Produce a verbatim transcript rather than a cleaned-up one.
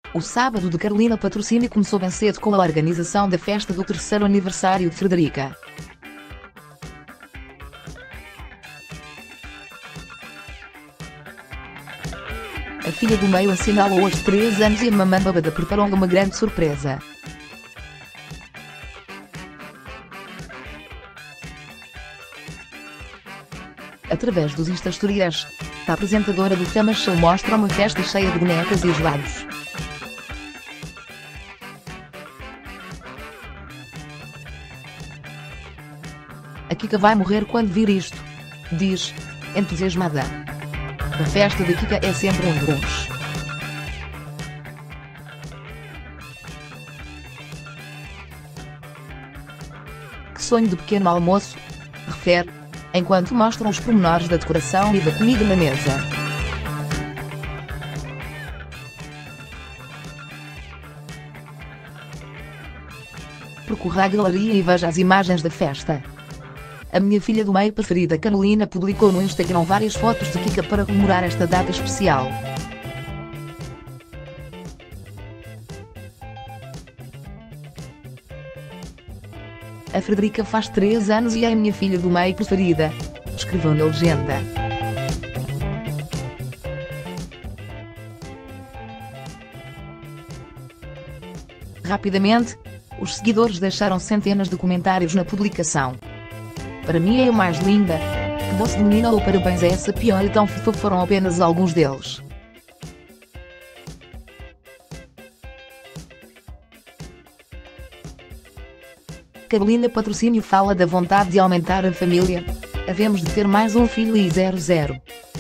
O sábado de Carolina Patrocínio começou bem cedo com a organização da festa do terceiro aniversário de Frederica. A filha do meio assinalou hoje três anos e a mamã babada preparou-lhe uma grande surpresa. Através dos Insta Stories, a apresentadora do Fama Show mostra uma festa cheia de bonecas e gelados. A Kika vai morrer quando vir isto, diz, entusiasmada. A festa da Kika é sempre um luxo. Que sonho de pequeno almoço, refere, enquanto mostram os pormenores da decoração e da comida na mesa. Percorra a galeria e veja as imagens da festa. A minha filha do meio preferida Carolina publicou no Instagram várias fotos de Kika para comemorar esta data especial. A Frederica faz três anos e é a minha filha do meio preferida, escreveu na legenda. Rapidamente, os seguidores deixaram centenas de comentários na publicação. Para mim é a mais linda. Que doce de menina ou parabéns a essa pior e tão fofa foram apenas alguns deles. Carolina Patrocínio fala da vontade de aumentar a família. Havemos de ter mais um filho e zero zero.